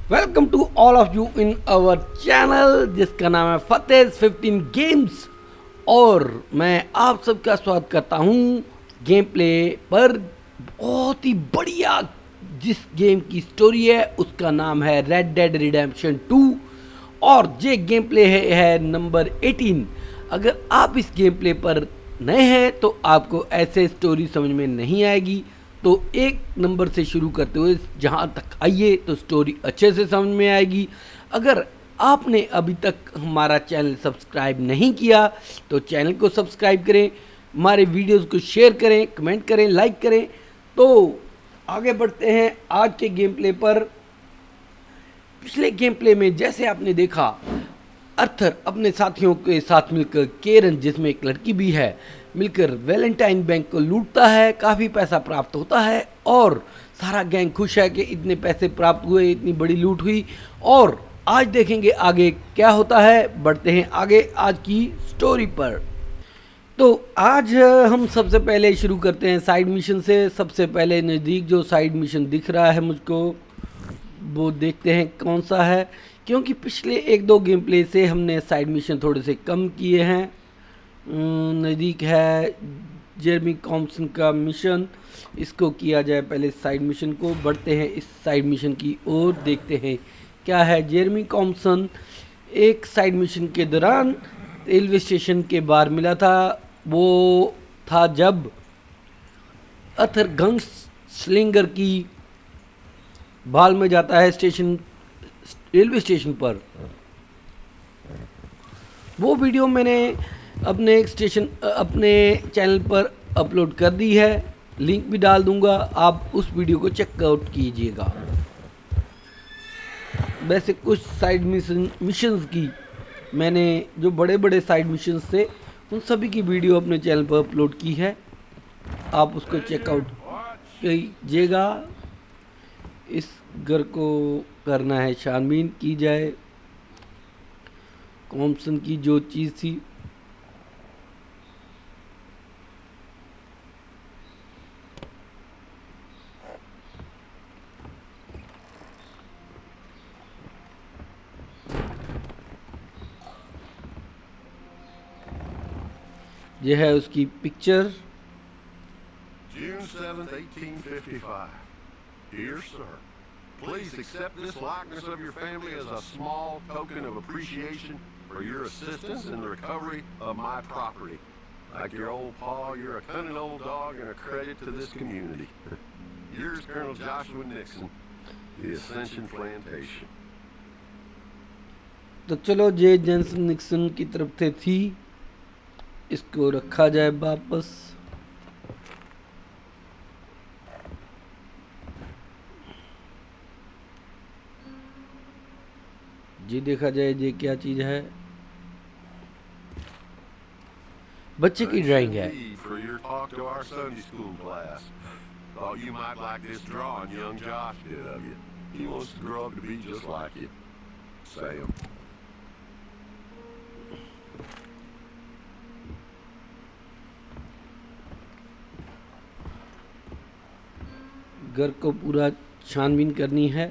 Welcome to all of you in our channel जिसका नाम है फतेह 15 गेम्स। और मैं आप सबका स्वागत करता हूँ गेम प्ले पर। बहुत ही बढ़िया जिस गेम की स्टोरी है उसका नाम है रेड डेड रिडेम्पशन 2 और ये गेम प्ले है नंबर 18। अगर आप इस गेम प्ले पर नए हैं तो आपको ऐसे स्टोरी समझ में नहीं आएगी, तो एक नंबर से शुरू करते हुए जहाँ तक आइए तो स्टोरी अच्छे से समझ में आएगी। अगर आपने अभी तक हमारा चैनल सब्सक्राइब नहीं किया तो चैनल को सब्सक्राइब करें, हमारे वीडियोस को शेयर करें, कमेंट करें, लाइक करें। तो आगे बढ़ते हैं आज के गेम प्ले पर। पिछले गेम प्ले में जैसे आपने देखा, अर्थर अपने साथियों के साथ मिलकर केरन, जिसमें एक लड़की भी है, मिलकर वैलेंटाइन बैंक को लूटता है। काफ़ी पैसा प्राप्त होता है और सारा गैंग खुश है कि इतने पैसे प्राप्त हुए, इतनी बड़ी लूट हुई। और आज देखेंगे आगे क्या होता है। बढ़ते हैं आगे आज की स्टोरी पर। तो आज हम सबसे पहले शुरू करते हैं साइड मिशन से। सबसे पहले नज़दीक जो साइड मिशन दिख रहा है मुझको, वो देखते हैं कौन सा है, क्योंकि पिछले एक दो गेम प्ले से हमने साइड मिशन थोड़े से कम किए हैं। नज़दीक है जेरमी कॉम्पसन का मिशन, इसको किया जाए पहले साइड मिशन को। बढ़ते हैं इस साइड मिशन की ओर, देखते हैं क्या है। जेरमी कॉम्पसन एक साइड मिशन के दौरान रेलवे स्टेशन के बाहर मिला था। वो था जब अर्थर गंग स्लिंगर की भाल में जाता है रेलवे स्टेशन पर। वो वीडियो मैंने अपने चैनल पर अपलोड कर दी है, लिंक भी डाल दूंगा, आप उस वीडियो को चेकआउट कीजिएगा। वैसे कुछ साइड मिशंस की मैंने, जो बड़े बड़े साइड मिशंस थे, उन सभी की वीडियो अपने चैनल पर अपलोड की है, आप उसको चेकआउट कीजिएगा। इस घर को करना है छानबीन की जाए। कॉम्पसन की जो चीज़ थी, यह है उसकी picture. June 7th, 1855. Dear sir, please accept this likeness of your family as a small token of appreciation for your assistance in the recovery of my property. Like your old pa, you're a cunning old dog and a credit to this community. Yours, Colonel Joshua Nixon, the Ascension Plantation. तो चलो, जे James Nixon की तरफ से थी, इसको रखा जाए वापस। जी देखा जाए ये क्या चीज है। बच्चे की ड्राइंग है। Thought you might like this drawing young Josh did of you. He wants to grow up to be just like you. Sam. घर को पूरा छानबीन करनी है।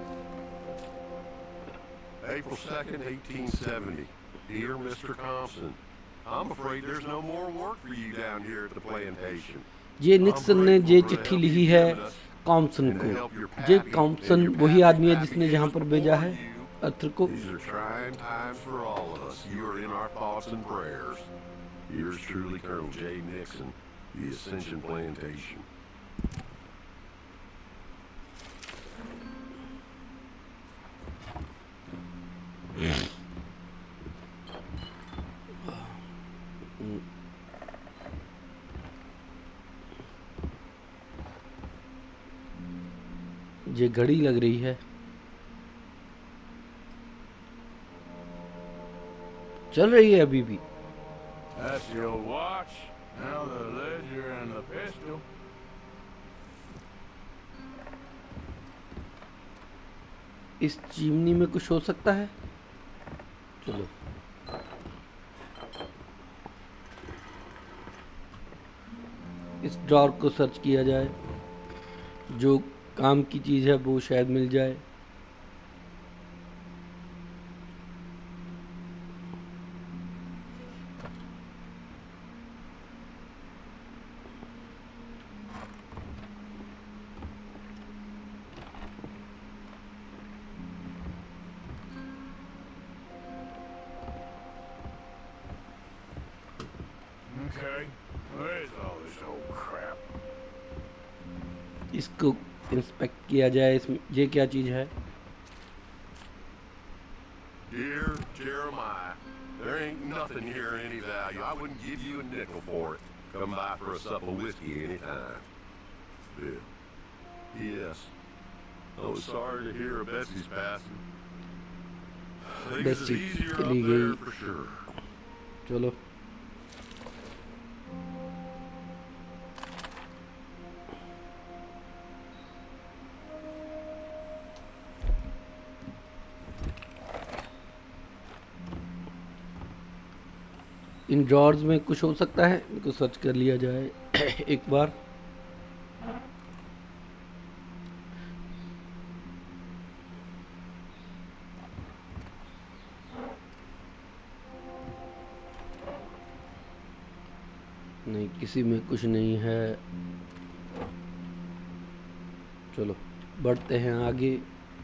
April 2nd, 1870. Dear Mr. Thompson, I'm afraid there's no more work for you down here at the plantation. ये Nixon ने ये चिट्ठी लिखी है कॉम्पसन को। ये कॉम्पसन वही आदमी है जिसने यहाँ पर भेजा है अर्थर को। These are trying times for all of us. You are in our thoughts and prayers. Yours truly, Colonel J. Nixon, the Ascension Plantation. ये घड़ी लग रही है। चल रही है अभी भी। That's your watch. Now the ledger and the pistol. इस चिमनी में कुछ हो सकता है। चलो, इस ड्रॉर को सर्च किया जाए, जो काम की चीज़ है वो शायद मिल जाए। okay? Where's all this old crap? इसको इंस्पेक्ट किया जाए। इसमें ये क्या चीज है? Dear Jeremiah, there ain't nothing here of any value. I wouldn't give you a nickel for it. Come by for a sup of whiskey anytime. Bill. P.S. I was sorry to hear of Betsy's passing. Things is Betsy easier चली up there गई। for sure. चलो इन drawers में कुछ हो सकता है, इनको search कर लिया जाए एक बार। नहीं, किसी में कुछ नहीं है। चलो बढ़ते हैं आगे।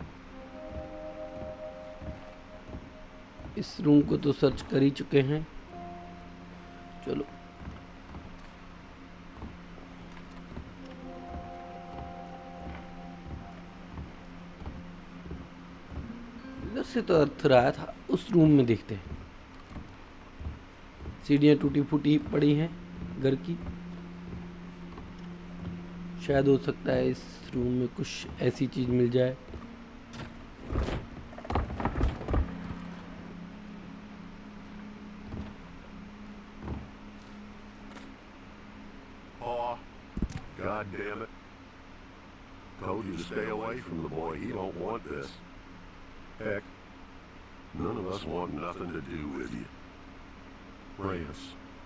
इस रूम को तो सर्च कर ही चुके हैं। चलो इधर से तो अर्थ आया था, उस रूम में देखते हैं। सीढ़ियाँ टूटी फूटी पड़ी हैं घर की। शायद हो सकता है इस रूम में कुछ ऐसी चीज मिल जाए। God damn it. Told you to stay away from the boy. He don't want this. Heck, none of us want nothing to do with you. Rance.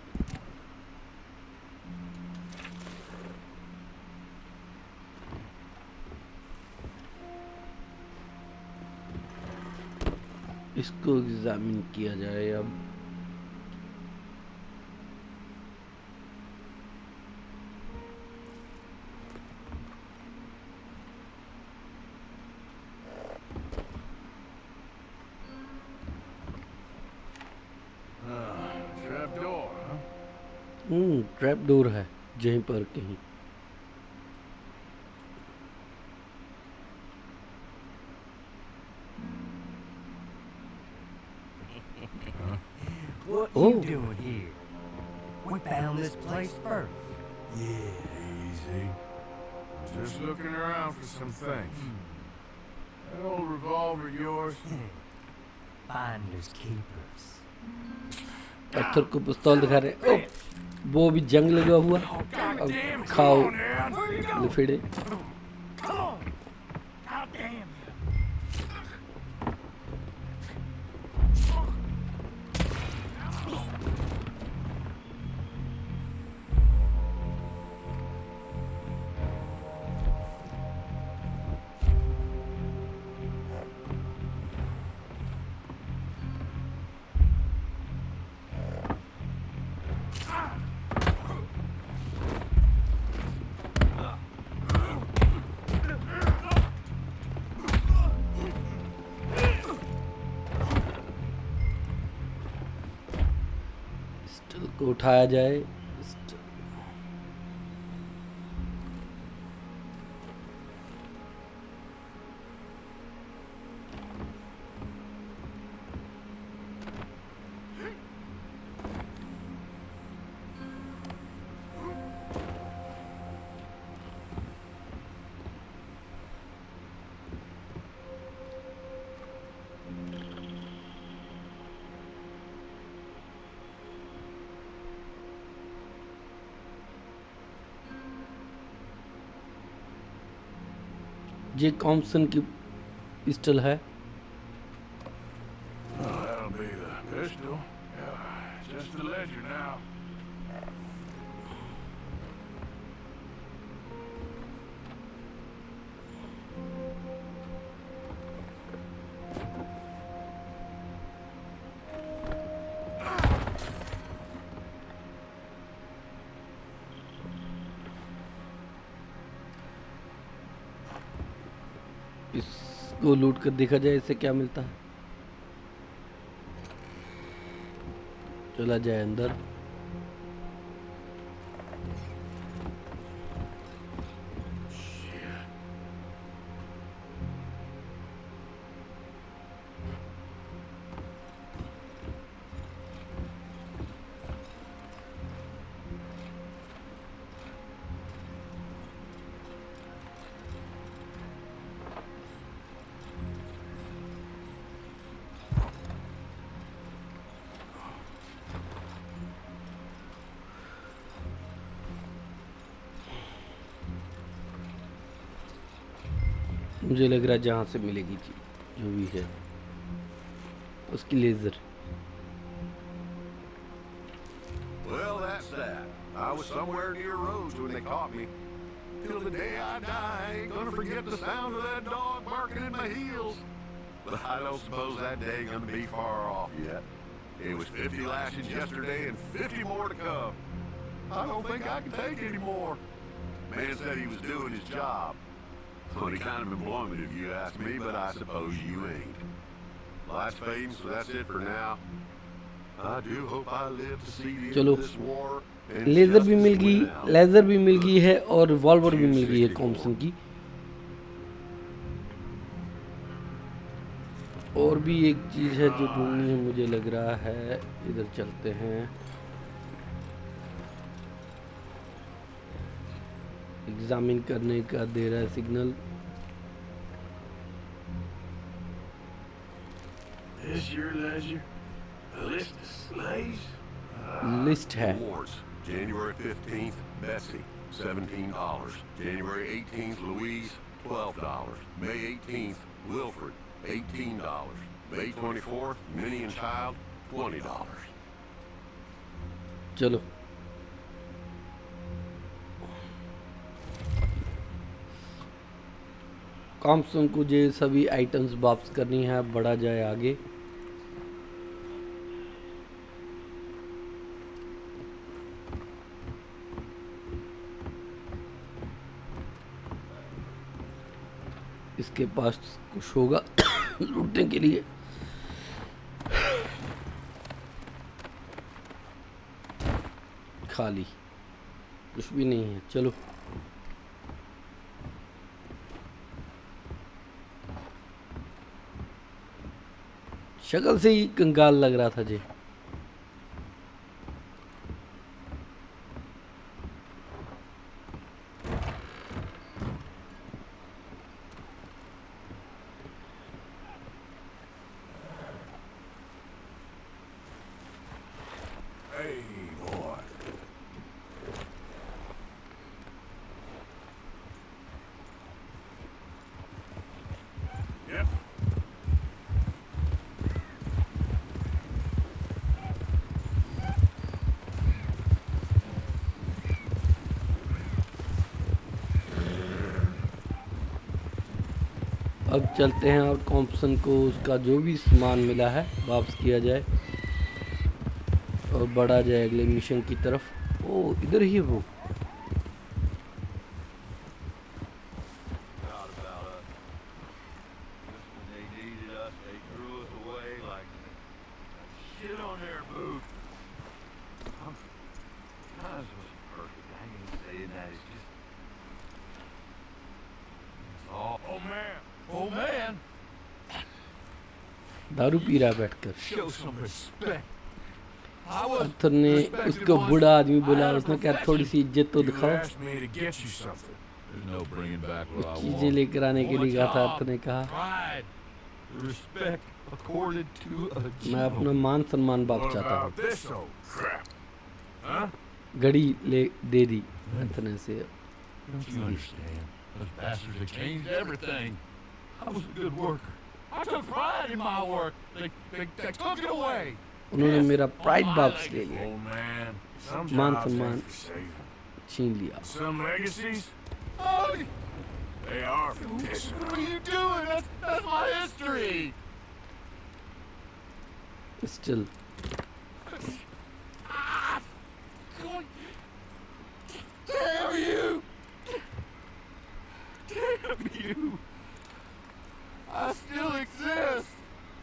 इसको एग्जामिन किया जाए अब। ट्रैप डोर है यहीं पर कहीं। What you doing here? We found this place first. Yeah, easy. Just looking around for some things. That old revolver of yours? Finders keepers. पत्थर को पिस्तौल दिखा रहे। ओ, वो भी जंग लगा हुआ। अब खाओ लफेड़े। को उठाया जाए। जे कॉम्पसन की पिस्टल है। That'll be the pistol. Yeah, just the ledger now. इसको लूट कर देखा जाए इससे क्या मिलता है। चला जाए अंदर। मुझे लग रहा है जहाँ से मिलेगी चीज जो भी है उसकी ledger. Well, that's that. I was somewhere near Rose when they caught me. Till the day I die, I ain't gonna forget the sound of that dog barking at my heels. But I don't suppose that day ain't gonna be far off yet. It was 50 lashings yesterday and 50 more to come. I don't think I can take any more. Man said he was doing his job. Funny kind of employment if you ask me, but I suppose you ain't. Light's fading, so that's it for now. I do hope I live to see the end of this war. Ledger भी मिल गई, laser भी मिल गई है और revolver भी मिल गई है थॉमसन की। और भी एक चीज है जो ढूंढनी है मुझे लग रहा है। इधर चलते हैं। एग्जामिन करने का दे रहा है सिग्नल। लिस्ट है। January 15th, Bessie, $17. January 18th, Louise, $12. May 18th, Wilfred, $18. May 24th, Minnie and Child, $20. चलो कॉम्पसन को ये सभी आइटम्स वापस करनी है। बढ़ा जाए आगे। इसके पास कुछ होगा लूटने के लिए। खाली कुछ भी नहीं है। चलो शक्ल से ही कंगाल लग रहा था जी। अब चलते हैं और कॉम्पसन को उसका जो भी सामान मिला है वापस किया जाए और बढ़ा जाए अगले मिशन की तरफ। ओ इधर ही वो। दारू पी रहा बैठकर। अर्थर ने उसको बूढ़ा आदमी बोला। उसने कहा थोड़ी सी इज्जत तो दिखाओ। कुछ चीजें लेकर आने के लिए कहा था। अर्थर ने कहा मैं अपना मान सम्मान वापस चाहता हूँ। घड़ी ले दे दी अर्थर ने से। उन्होंने मेरा प्राइड वापस ले लिया। मान सम्मान छीन लिया। Still. Damn you! Damn you! I still exist.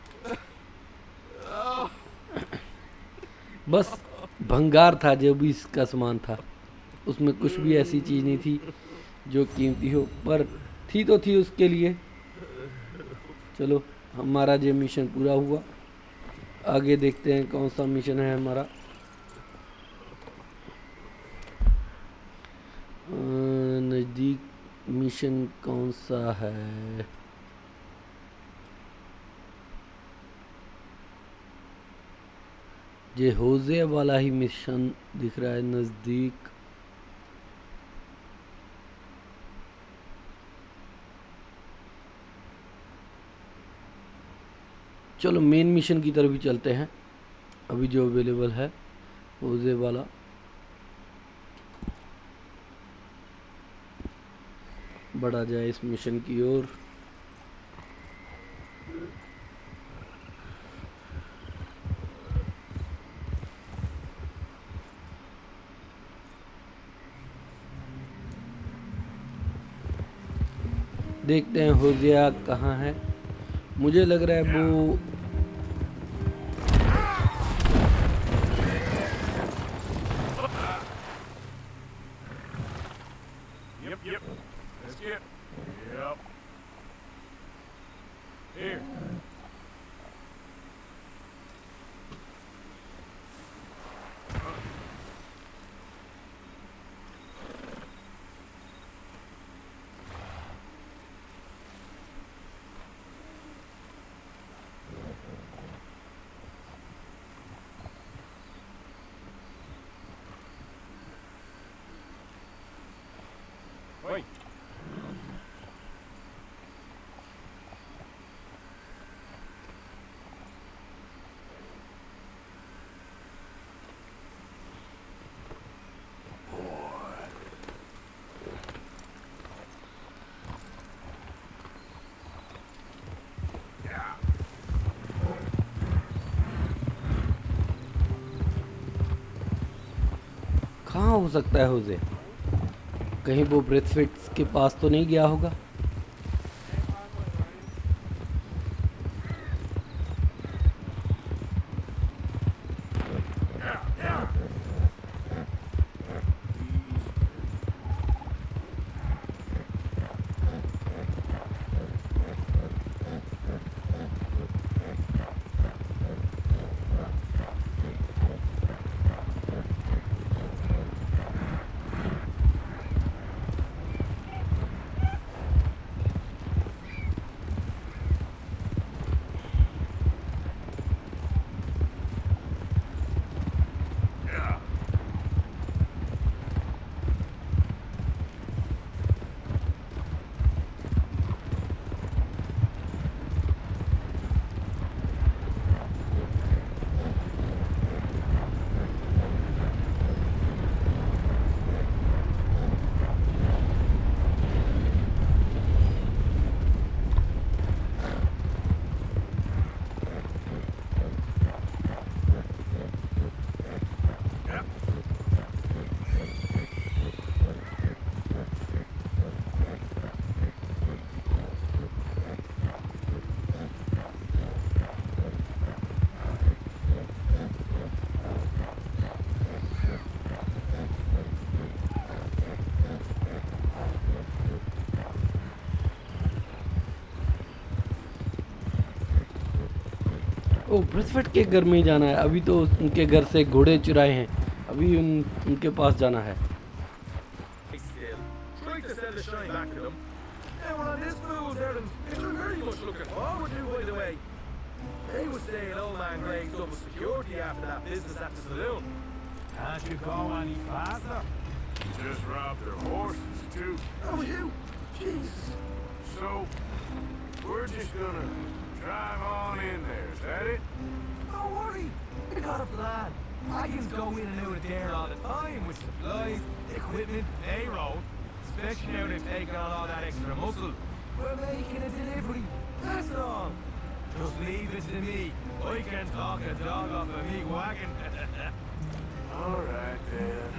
बस भंगार था जो भी इसका सामान था। उसमें कुछ भी ऐसी चीज़ नहीं थी जो कीमती हो, पर थी तो थी उसके लिए। चलो हमारा ये मिशन पूरा हुआ। आगे देखते हैं कौन सा मिशन है हमारा। नज़दीक मिशन कौन सा है? ये होज़े वाला ही मिशन दिख रहा है नज़दीक। चलो मेन मिशन की तरफ ही चलते हैं, अभी जो अवेलेबल है होजे वाला। बढ़ा जाए इस मिशन की ओर। देखते हैं होजिया कहाँ है। मुझे लग रहा है वो Yep. Let's get. Yep. Here. Wait. कहाँ हो सकता है होजे? कहीं वो ब्रेथफिट्स के पास तो नहीं गया होगा? ओ ब्रेथफिट के घर में ही जाना है। अभी तो उनके घर से घोड़े चुराए हैं, अभी उनके पास जाना है। Can't you go any faster? Just robbed their horses, too. Oh, you? Jesus. So, we're just gonna drive on in there, is that it? Don't worry, we got a plan. Wagons go in and out of there all the time with supplies, equipment, payroll. Especially now they've taken on all that extra muscle. We're making a delivery, that's all. Just leave it to me. I can talk a dog off a big wagon. All right, then.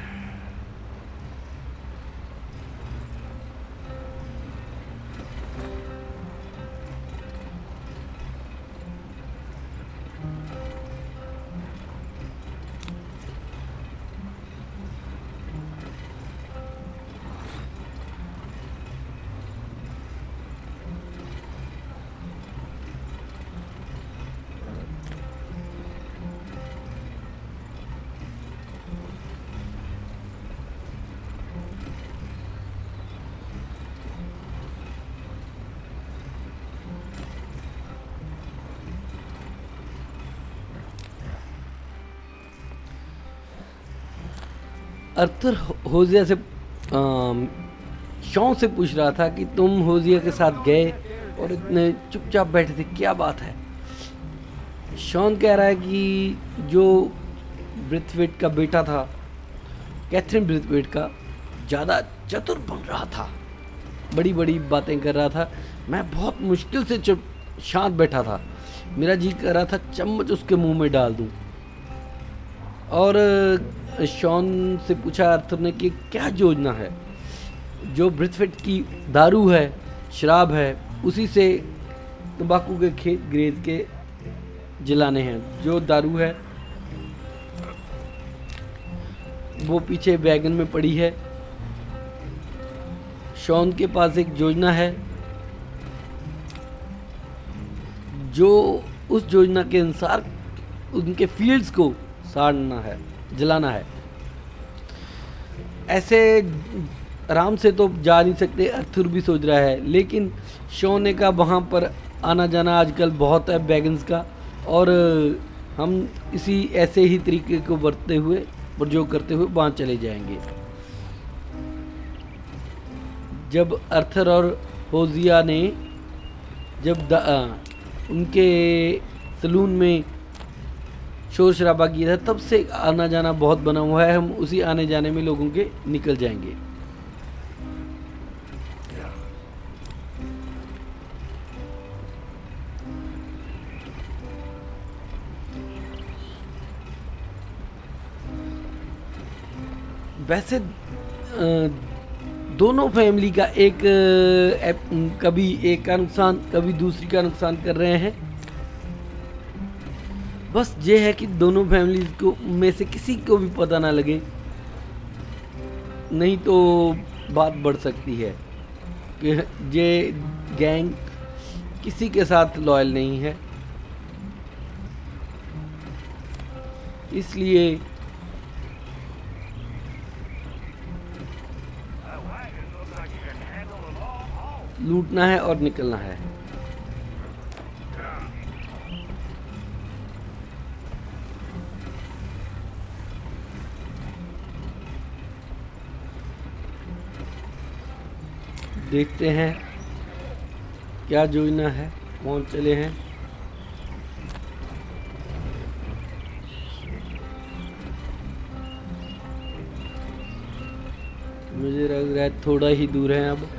Arthur Hosea से Shawn से पूछ रहा था कि तुम Hosea के साथ गए और इतने चुपचाप बैठे थे, क्या बात है? शॉन कह रहा है कि जो ब्रेथवेट का बेटा था, कैथरीन ब्रेथवेट का, ज़्यादा चतुर बन रहा था, बड़ी बड़ी बातें कर रहा था। मैं बहुत मुश्किल से चुप शांत बैठा था, मेरा जी कर रहा था चम्मच उसके मुंह में डाल दूं। और शॉन से पूछा आर्थर ने कि क्या योजना है। जो ब्रेथवेट की दारू है, शराब है, उसी से तंबाकू के खेत ग्रेज के जलाने हैं। जो दारू है वो पीछे वैगन में पड़ी है। शॉन के पास एक योजना है, जो उस योजना के अनुसार उनके फील्ड्स को साड़ना है, जलाना है। ऐसे आराम से तो जा नहीं सकते, आर्थर भी सोच रहा है, लेकिन शॉन ने कहा वहाँ पर आना जाना आजकल बहुत है वैगन्स का, और हम इसी ऐसे ही तरीके को बरतते हुए, प्रयोग करते हुए वहाँ चले जाएंगे। जब आर्थर और होजिया ने जब उनके सलून में शोर शराबा किया था, तब से आना जाना बहुत बना हुआ है। हम उसी आने जाने में लोगों के निकल जाएंगे। वैसे दोनों फैमिली का कभी एक का नुकसान कभी दूसरी का नुकसान कर रहे हैं। बस ये है कि दोनों फैमिली को में से किसी को भी पता ना लगे, नहीं तो बात बढ़ सकती है कि ये गैंग किसी के साथ लॉयल नहीं है। इसलिए लूटना है और निकलना है। देखते हैं क्या योजना है, कौन चले हैं। मुझे लग रहा है थोड़ा ही दूर है अब।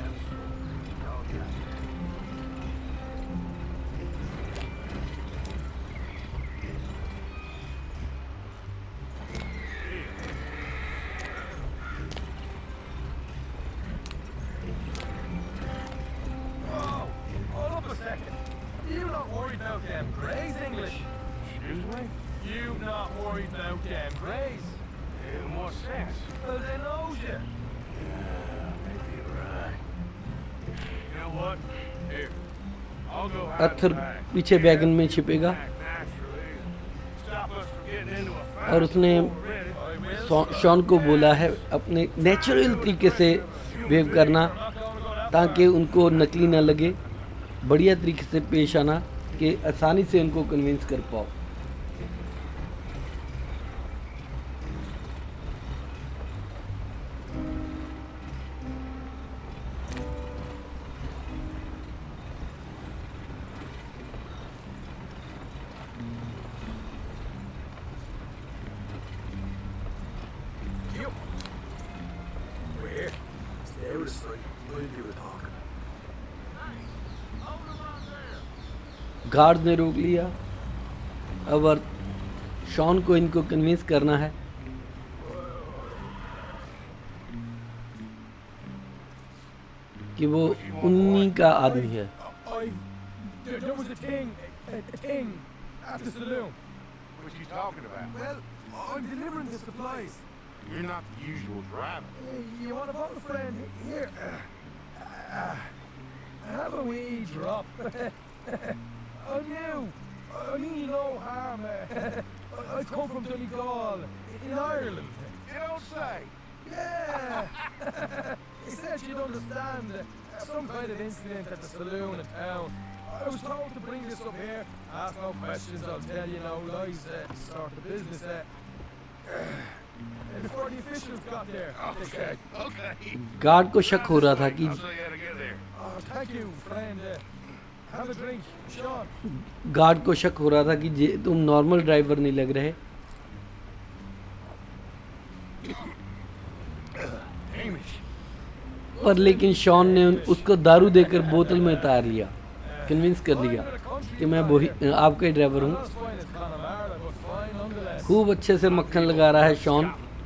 आर्थर पीछे वैगन में छिपेगा और उसने शॉन को बोला है अपने नेचुरल तरीके से बिहेव करना, ताकि उनको नकली ना लगे, बढ़िया तरीके से पेश आना कि आसानी से उनको कन्विंस कर पाओ। गार्ड ने रोक लिया। अब शॉन को इनको कन्विंस करना है कि वो उन्हीं का आदमी है। There was a thing at the saloon. What you talking about? Well, I'm delivering the supplies. You're not the usual driver. You want a bottle, friend? Here. Have a wee drop. I'm new. I mean no harm. I've come from Donegal, in Ireland. You don't say. Yeah. He said you'd understand. Some kind of incident at the saloon in town. I was told to bring this up here. Ask no questions, I'll tell you no lies. Start the business. Before the officials got there. Okay. Guard को शक हो रहा था कि Oh, thank you, friend. Have a drink, Sean. Guard को शक हो रहा था कि तुम नॉर्मल ड्राइवर नहीं लग रहे। पर लेकिन शॉन ने उसको दारू देकर बोतल में उतार लिया, कन्विंस कर लिया कि मैं वही आपका ही ड्राइवर हूँ। खूब अच्छे से मक्खन लगा रहा है शॉन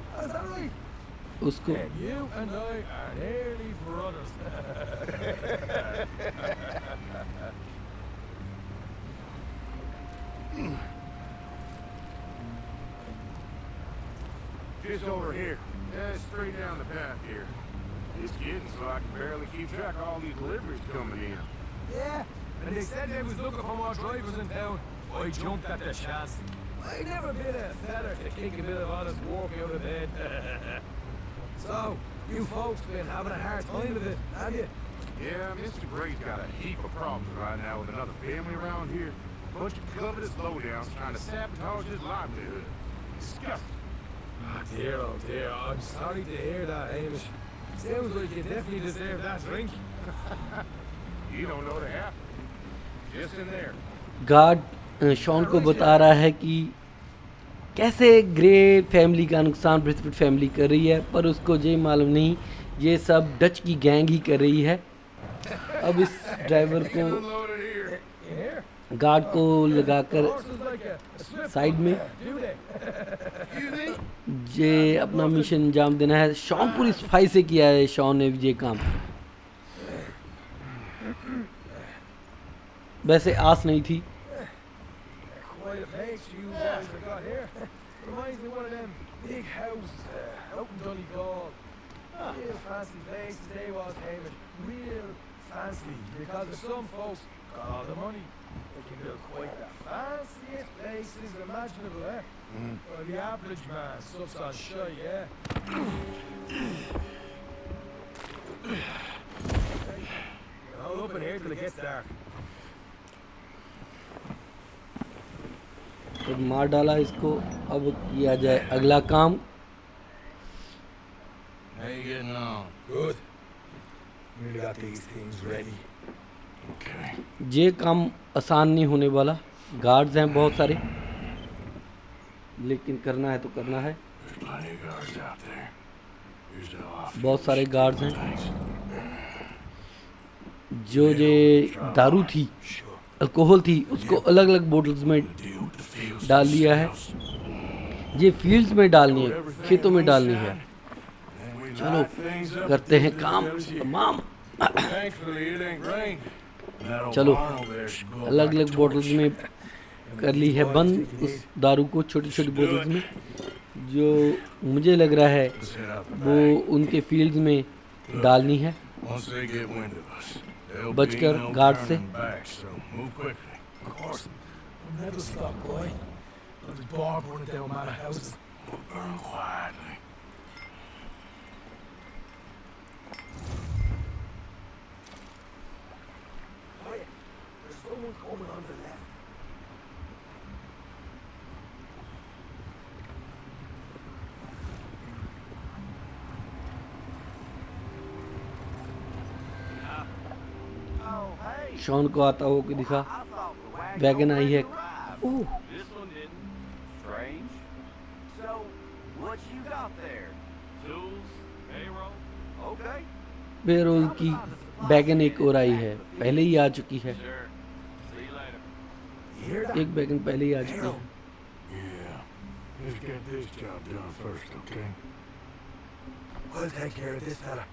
उसको। Just over here. Yeah, straight down the path here. It's getting so I can barely keep track of all these deliveries coming in. Yeah, and they said they was looking for more drivers in town. I jumped at the chance. I never been a fella to kick a bit of honest work out of bed. So, you folks been having a hard time of it, have you? Yeah, Mr. Gray's got a heap of problems right now with another family around here. Bunch of covetous lowdowns trying to sabotage his livelihood. Disgusting. Oh dear, I'm sorry to hear that, Hamish. Sounds like you definitely deserve that drink. You don't know the half. Just in there. Guard Sean को बता रहा है कि कैसे grey family का नुकसान ब्रिस्बेट family कर रही है, पर उसको ये मालूम नहीं ये सब डच की गैंग ही कर रही है। अब इस ड्राइवर को गार्ड को लगाकर साइड में ये अपना मिशन अंजाम देना है। शॉन पूरी सफाई से किया है शॉन ने ये काम, वैसे आस नहीं थी। Quite a place you guys have got here. Reminds me of one of them big houses out in Donegal. Real fancy places they was, Hamish. Real fancy, because of some folks got all the money. They can build quite the fanciest places imaginable, eh? Well, the average man sucks on shy, yeah? Hold up in here till it gets dark. तो मार डाला इसको। अब किया जाए अगला काम। How you getting on? Good. Really got these things ready. Okay. ये काम आसान नहीं होने वाला। गार्ड्स हैं बहुत सारे, लेकिन करना है तो करना है। There's plenty of guards out there. Here's the office. बहुत सारे गार्ड्स हैं। Thanks. जो ये दारू थी, अल्कोहल थी, उसको अलग अलग बोतल्स में Deal with the fields डाल दिया है। ये फील्ड्स में डालनी है, खेतों में डालनी है। चलो करते हैं काम तमाम। Thankfully it ain't rained. That old चलो barn over there should go up अलग like अलग बोतल्स में कर ली है बंद उस दारू को, छोटी छोटी बोतल्स में। जो मुझे लग रहा है Let's head out the वो back. उनके फील्ड्स में डालनी है। Once they get wind of us, there'll be बचकर no गार्ड से। turning back, so move quickly. Of course. We'll never stop, boy. There's a bar burning down manor houses. We'll burn quietly. There's someone coming on the left. Oh, hey. Sean को आता हो कि दिखा I thought the wagon wagon आई है। arrived. Oh This one didn't. Strange. So, what you got there? Tools, payroll. Okay. Payroll की wagon एक और आई है, पहले ही आ चुकी है। Sure. See you later. You hear that? एक वैगन पहले ही आ चुकी है। Yeah. Let's get this job done first, okay? I'll take care of this fella.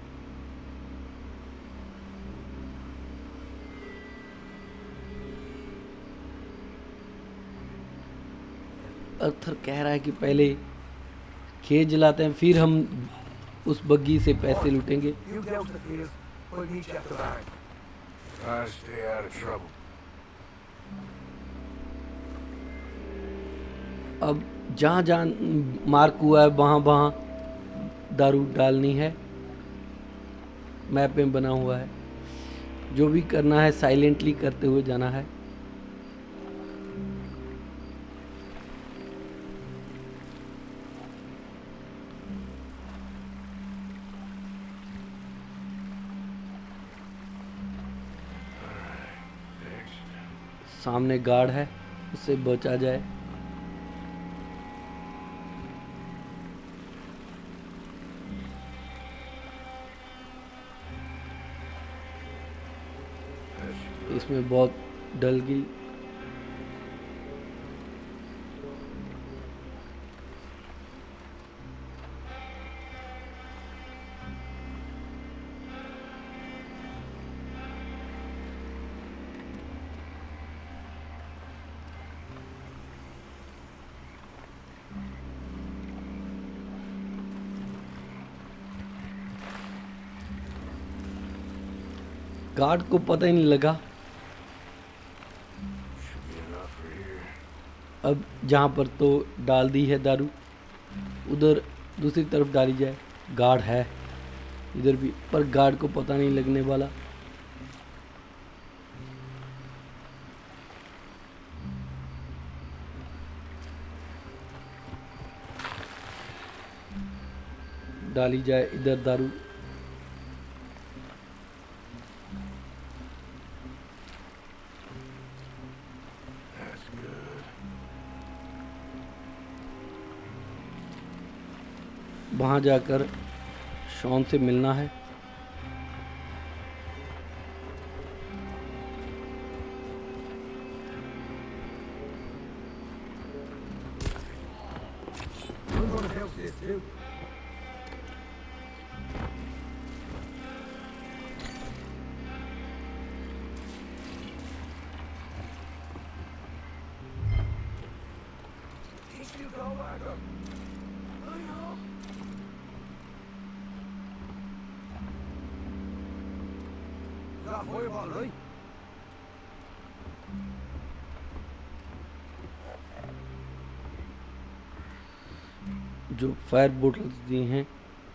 अर्थर कह रहा है कि पहले खेत जलाते हैं, फिर हम उस बग्गी से पैसे लूटेंगे। You get out to the field. We'll meet you at the barn. Try to stay out of trouble. अब जहाँ जहाँ मार्क हुआ है वहाँ वहाँ दारू डालनी है। मैप में बना हुआ है। जो भी करना है साइलेंटली करते हुए जाना है। सामने गार्ड है, उससे बचा जाए। इसमें बहुत डल गई। गार्ड को पता ही नहीं लगा। अब जहाँ पर तो डाल दी है दारू, उधर दूसरी तरफ डाली जाए। गार्ड है इधर भी, पर गार्ड को पता नहीं लगने वाला। डाली जाए इधर दारू। वहाँ जाकर शॉन से मिलना है। जो फायर बोटल्स दी हैं,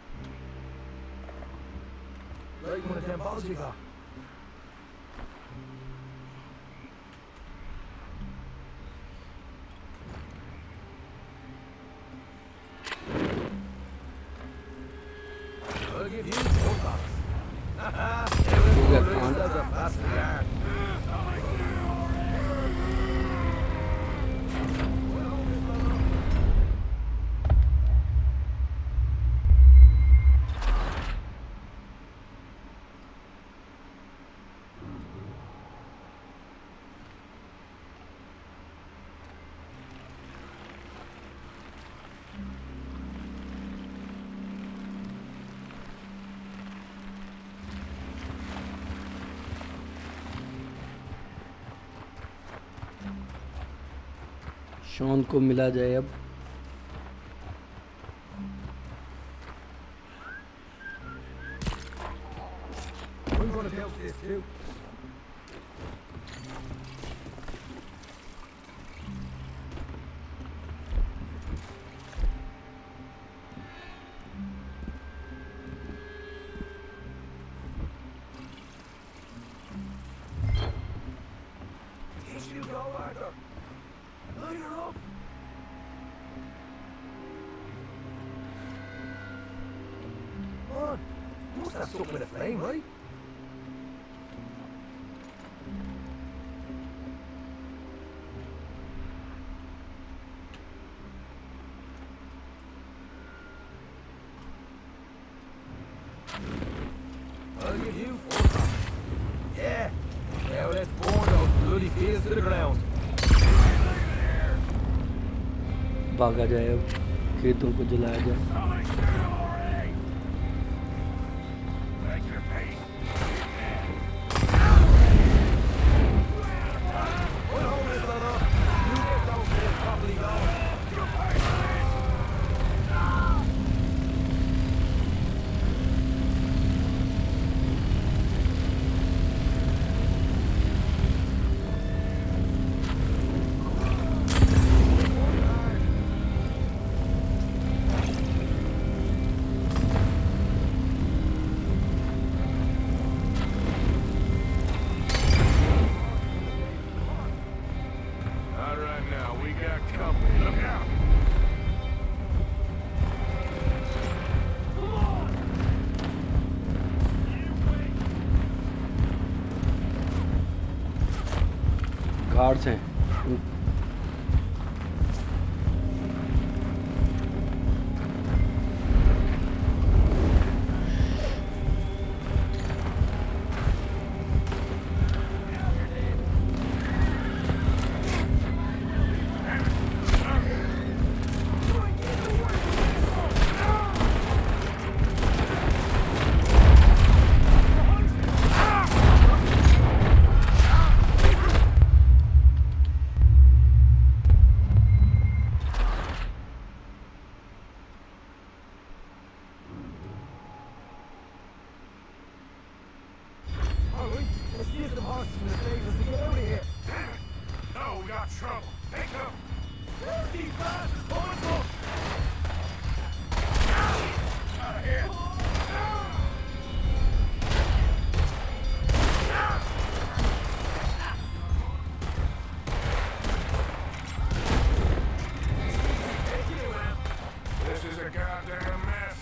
शॉन को मिला जाए अब। That's something with a flame, right? I'll give you 4 copies. Yeah. Now let's burn those bloody fields to the ground. भागा जाए अब, खेतों को जलाया जाए। गार्ड्स हैं। Let's see if the horses in the stables to get out of here. No, we got trouble. Take them. These bastards, horses! Out of here. This is a goddamn mess.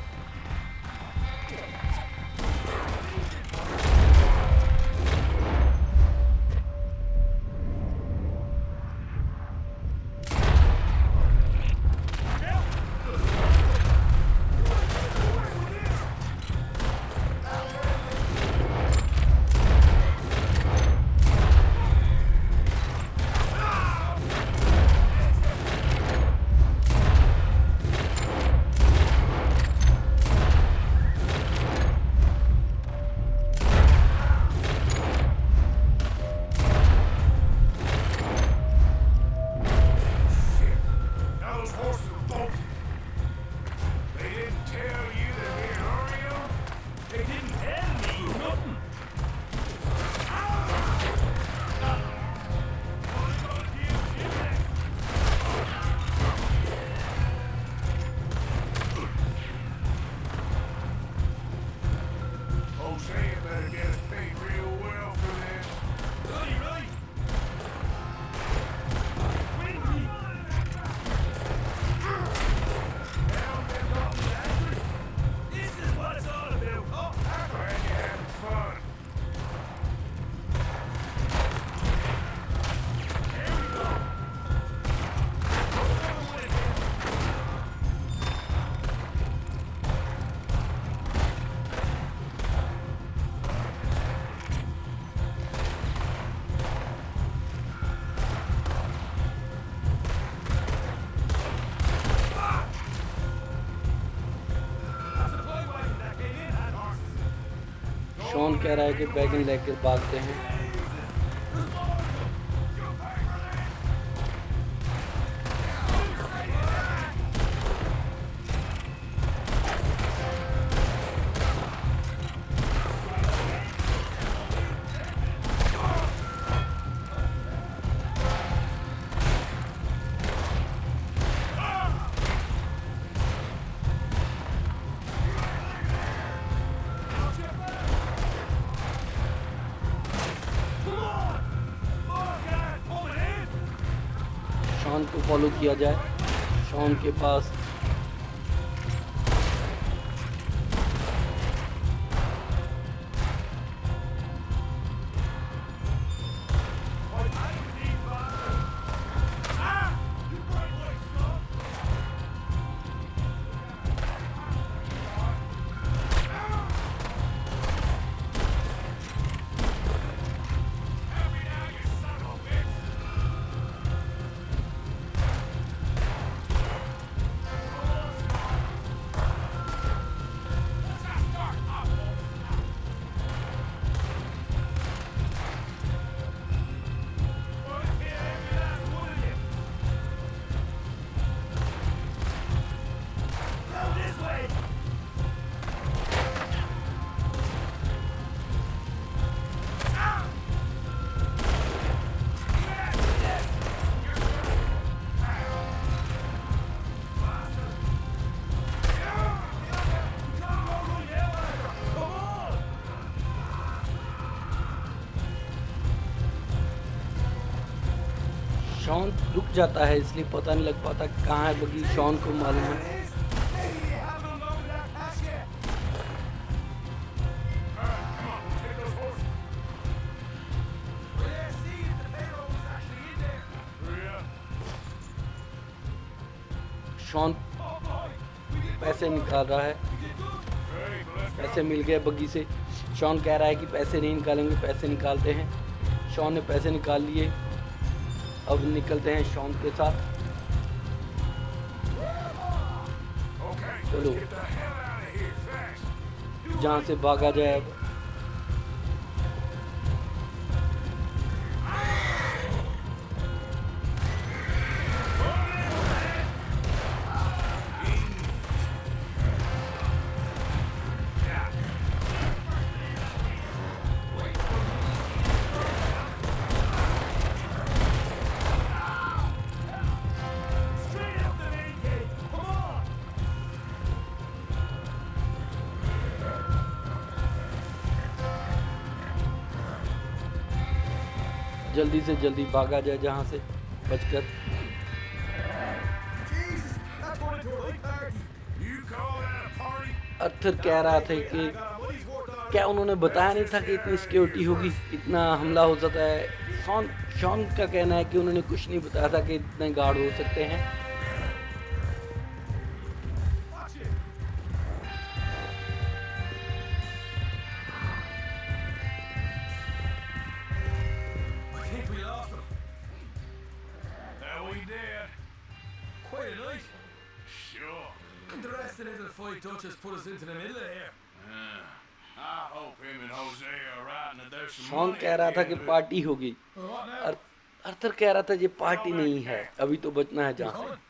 Those horses are bolted. They didn't tell you they're being Oreo? They didn't tell me nothing. Hosea better get us paid real well for this. Right. This is what it's all about. Oh, Glad you're having fun. that's the boy wagon that came in had horses. Sean कह रहा है कि बैगन लेकर भागते हैं। Shawn को follow किया जाए। शॉन के पास शॉन रुक जाता है, इसलिए पता नहीं लग पाता कहाँ है बगी। शॉन को मालूम है। Maybe you haven't unloaded that cash yet. All right, come on, take those horses. Well, yeah, see if the payroll was Sean पैसे निकाल रहा है। पैसे मिल गए बग्गी से। शॉन कह रहा है कि पैसे नहीं निकालेंगे, पैसे निकालते हैं। शॉन ने पैसे निकाल लिए। अब निकलते हैं शॉन के साथ। चलो जहाँ से भागा जाए अब। जल्दी से जल्दी भागा जाए जहाँ से बचकर। अर्थर कह रहा था कि क्या उन्होंने बताया नहीं था कि इतनी सिक्योरिटी होगी, इतना हमला हो सकता है। शॉन का कहना है कि उन्होंने कुछ नहीं बताया था कि इतने गार्ड हो सकते हैं। शॉन कह रहा था कि पार्टी होगी। अर्थर कह रहा था ये पार्टी नहीं है, अभी तो बचना है जहाँ से।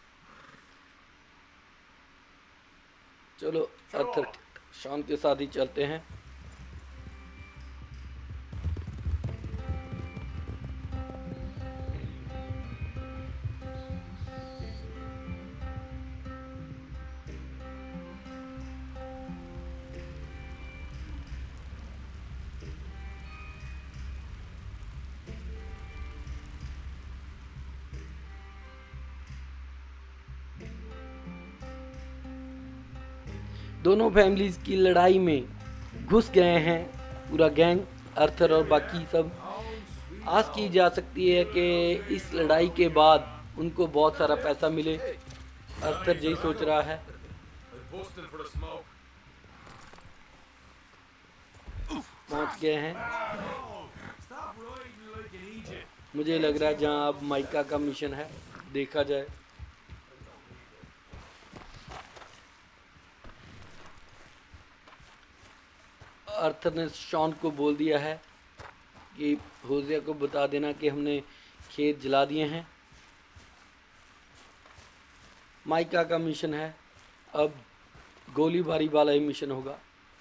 चलो अर्थर शॉन के साथ ही चलते हैं। दोनों फैमिलीज की लड़ाई में घुस गए हैं पूरा गैंग, अर्थर और बाकी सब। आस की जा सकती है कि इस लड़ाई के बाद उनको बहुत सारा पैसा मिले। अर्थर यही सोच रहा है। पहुंच गए हैं। मुझे लग रहा है जहां अब माइका का मिशन है, देखा जाए। अर्थर ने शॉन को बोल दिया है कि होजिया को बता देना कि हमने खेत जला दिए हैं। माइका का मिशन है, अब गोलीबारी वाला ही मिशन होगा।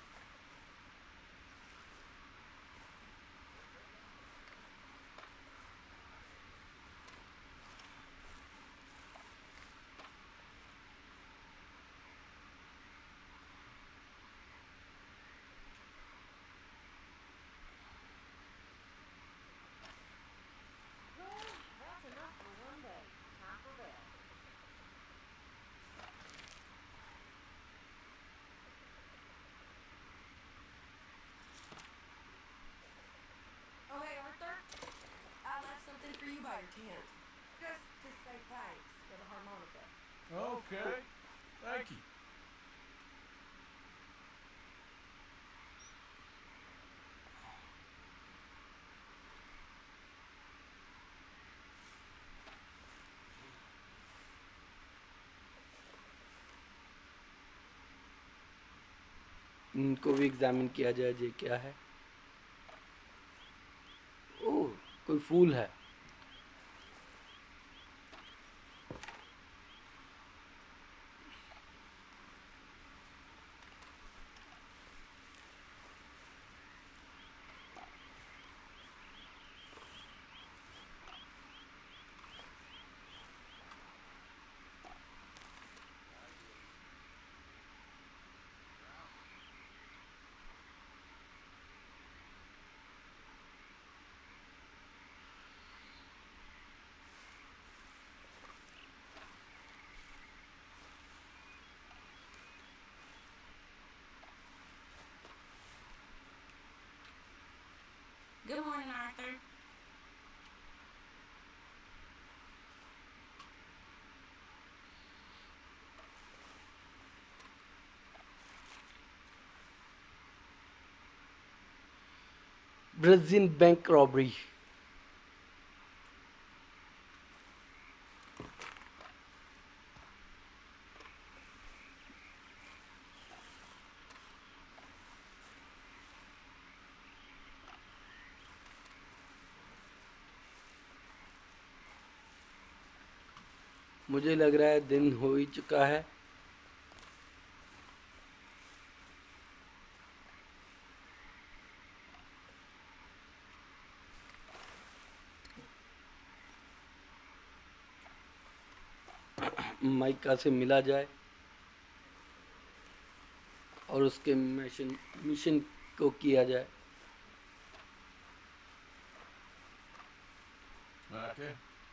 Okay, thank you. इनको भी एग्जामिन किया जाए ये क्या है। ओह, कोई फूल है। Good morning, Arthur. Brazil bank robbery. मुझे लग रहा है दिन हो ही चुका है। माइका से मिला जाए और उसके मिशन को किया जाए। Okay.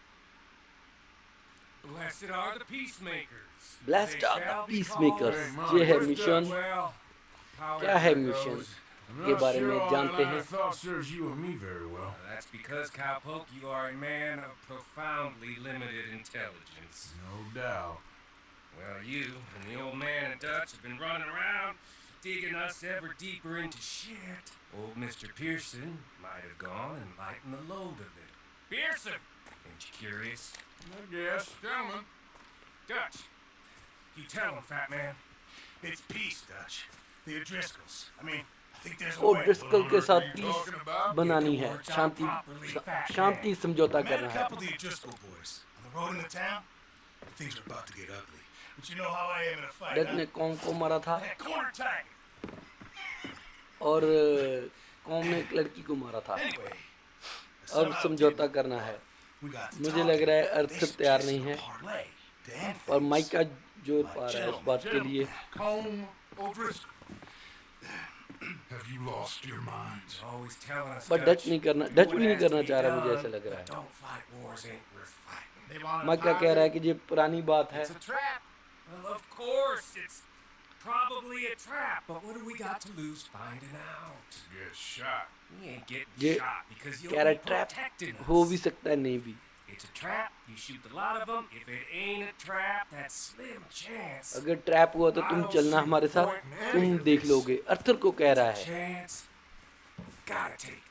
Blessed are the peacemakers. Blessed They are the shall be peacemakers. called. ये है मिशन। Well, however क्या है that मिशन goes, I'm के not बारे sure में all जानते that line हैं। of thought serves you and me very well. That's because, Cowpoke, you are a man of profoundly limited intelligence. No doubt. Well, you and the old man and Dutch have been running around, digging us ever deeper into shit. Old Mr. Pearson might have gone and lightened the load a little. Pearson! Ain't you curious? I guess. Gentlemen. Dutch, you tell him, fat man. It's peace, Dutch. The O'Driscolls. I mean, I think there's a और way. Driscoll के साथ What are you peace talking about? बनानी है, शांति समझौता Met करना a है। couple of the O'Driscoll boys on the road into town. Things are about to get ugly. But you know how I am in a fight, Dutch huh? ने कौम को मारा था That corner tag. और कौम ने एक लड़की को मारा था। Anyway. अब समझौता करना है। We got to मुझे talk. लग रहा है They अर्थर तैयार नहीं suggested है a parlay to end और things. माइका जोर पा रहा है इस बात के लिए। Combe O'Driscoll. Have you lost your minds? Always telling us, पर डच नहीं करना, डच भी नहीं करना चाह रहा, मुझे ऐसा लग रहा है। Don't fight wars ain't worth fighting. They want Micah कह रहा है कि ये पुरानी बात है। It's a trap. Well, of course, it's probably a trap. But what do we got to lose finding out? Get shot. We ain't getting ये shot because you'll कह रहा be है ट्रैप protecting us. हो भी सकता है, नहीं भी। It's a trap. You shoot a lot of them. If it ain't a trap, that's slim chance. अगर ट्रैप हुआ तो तुम चलना हमारे साथ, तुम देख लोगे। अर्थर को कह रहा है। Chance. Gotta take.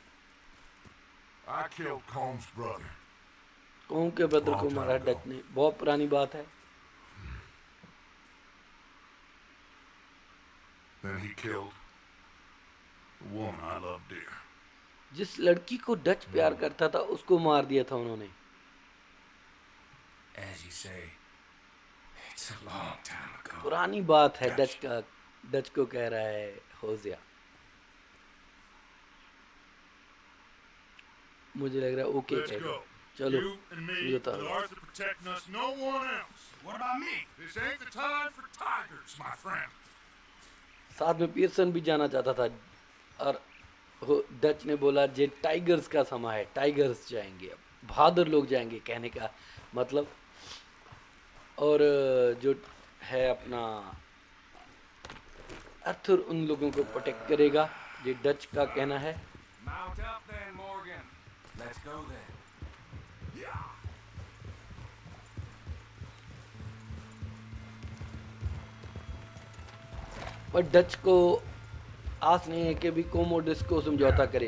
I killed Combs' brother. कौम के ब्रदर को मारा डच ने, बहुत पुरानी बात है। Then he killed the woman I loved dear. जिस लड़की को डच प्यार करता था उसको मार दिया था उन्होंने। As you say, it's a long time ago. पुरानी बात है। डच को कह रहा है होजिया। मुझे लग रहा है ओके Let's कह go. रहा। चलो You and me समझौता with हो। Arthur protecting us, no one else. What about me? This ain't the time for tigers, my friend. साथ में पियर्सन भी जाना चाहता था और डच ने बोला जे टाइगर्स का समय है, टाइगर्स जाएंगे, अब बहादुर लोग जाएंगे, कहने का मतलब। और जो है अपना अर्थर उन लोगों को प्रोटेक्ट करेगा, ये डच का कहना है। Mount up then, Morgan. Let's go then. पर डच को आस नहीं है कि भी कोमोडिस को समझौता करे,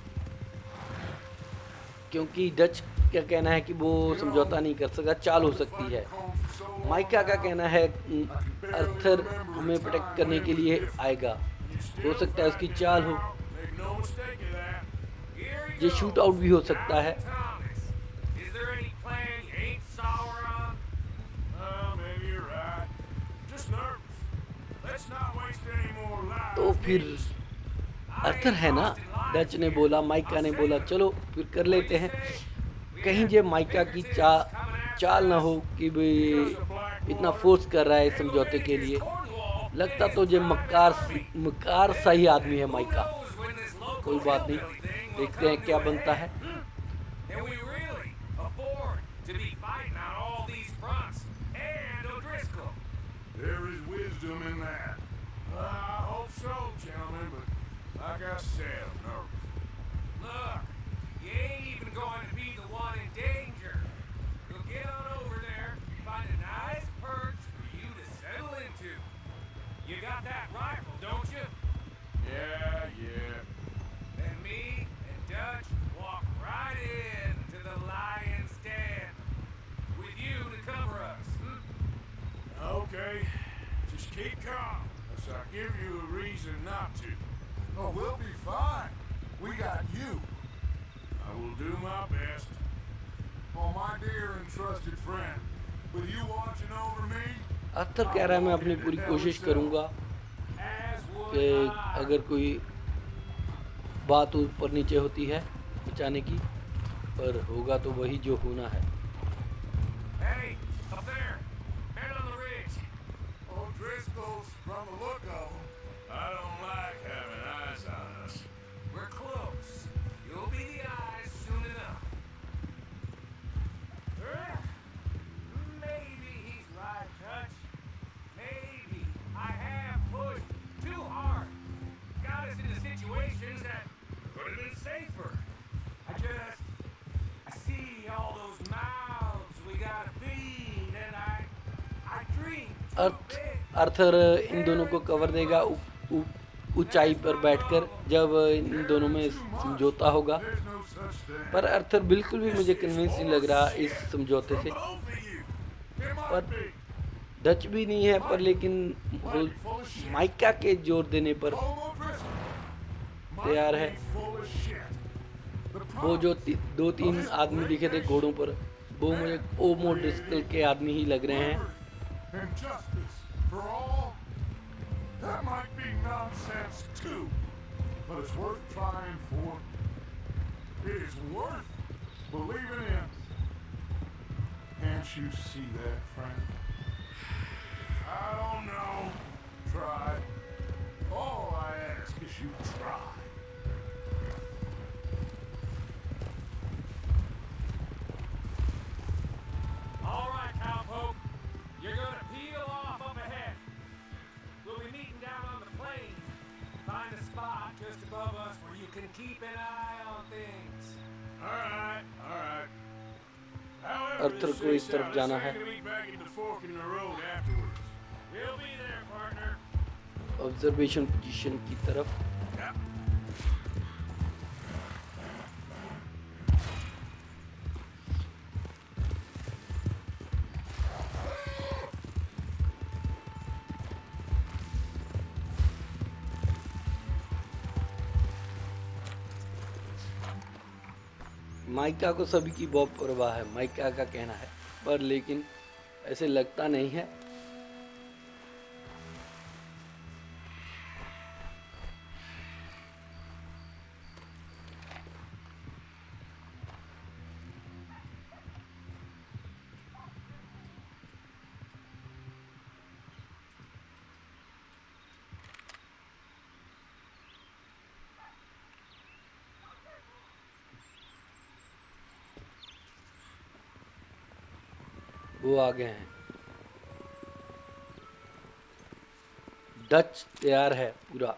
क्योंकि डच का कहना है कि वो समझौता नहीं कर सकता, चाल हो सकती है। माइका का कहना है अर्थर हमें प्रोटेक्ट करने के लिए आएगा, हो सकता है उसकी चाल हो, Make no mistake of that. ये शूट आउट भी हो सकता है। Thomas, is there any plan you ain't sour on? Maybe you're right. Just nervous. Let's not waste any more lives. तो फिर अर्थर है ना, डच ने बोला, माइका ने बोला चलो फिर कर लेते हैं। कहीं जे माइका की चाल ना हो कि भाई इतना फोर्स कर रहा है समझौते के लिए। लगता तो जे मकार सही आदमी है माइका। कोई बात नहीं, देखते हैं क्या बनता है। And we really afford to be fighting on all these fronts. And O'Driscoll. There is wisdom in that. I hope so, gentlemen, but like I said, I'm nervous. Look, you ain't even going to be the one in danger. You'll get on over there, find a nice perch for you to settle into. You got that rifle, don't you? Yeah. And me, calm, unless I give you a reason not to. Oh, we'll be fine. We got you. I will do my best. Oh, my dear and trusted friend. With you watching over me? अर्थर कह रहा है मैं अपनी पूरी कोशिश करूँगा कि अगर कोई बात ऊपर नीचे होती है बचाने की, पर होगा तो वही जो होना है। Hey, up there! Head on the ridge! Oh, Driscoll's from the look of them. I don't like having eyes on us. We're close. You'll be the eyes soon enough. Maybe he's right, Dutch. Maybe I have pushed too hard. Got us into situations that could have been safer. I see all those mouths we gotta feed, and I dream too big. अर्थर इन दोनों को cover देगा ऊंचाई पर बैठकर जब इन दोनों में समझौता होगा, पर अर्थर बिल्कुल भी मुझे कन्विंस नहीं लग रहा इस समझौते से। पर डच भी नहीं है, पर लेकिन माइका के जोर देने पर तैयार है। वो जो 2-3 आदमी दिखे थे घोड़ों पर, वो मुझे ओमो ड्रिस्कल के आदमी ही लग रहे हैं। And justice for all? That might be nonsense too, but it's worth trying for. It is worth believing in. Can't you see that, friend? I don't know. Try. All I ask is you try. All right, cowpoke. You're gonna peel off up ahead. We'll be meeting down on the plains. Find a spot just above us where you can keep an eye on things. All right. However, अर्थर को इस तरफ जाना है। to meet back at the fork in the road afterwards. We'll be there, partner. Observation position की तरफ। Yeah. Mica को सभी की बहुत परवाह है, माइका का कहना है, पर लेकिन ऐसे लगता नहीं है। वो आ गए हैं। डच तैयार है पूरा।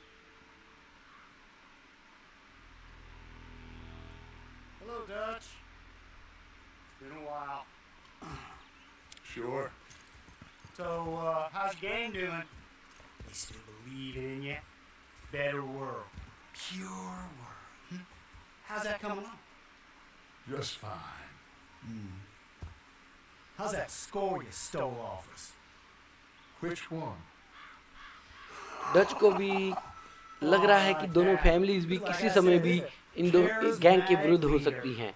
Hello, Dutch. It's been a while. Sure. So, how's your gang doing? They still believing in you? Better world. Pure world. How's that coming on? Just fine. How's that score you stole off us? Which one? Dutch को भी लग रहा है कि दोनों families भी किसी समय भी इन दोनों गैंग के विरुद्ध हो सकती हैं।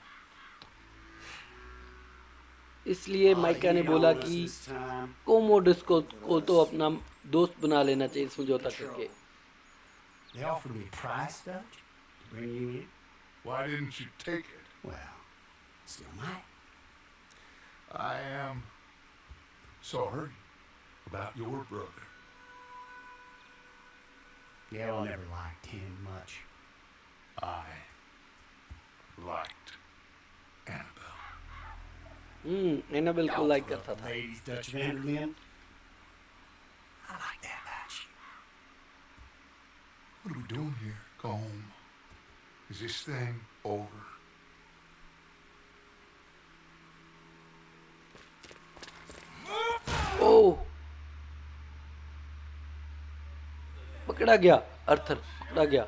इसलिए माइका ने बोला कि कोमोडस को तो अपना दोस्त बना लेना चाहिए समझौता करके। They offered me a price, Dutch, to bring you in. Why didn't you take it? Well, still might. I am sorry about your brother. Yeah, I never liked him much. I liked Annabelle. Annabelle को like करता था। Ladies, Dutch Vanderlyn. I like that about you. What are we doing here? Go home. Is this thing over? ओह, पकड़ा गया, अर्थर पकड़ा गया।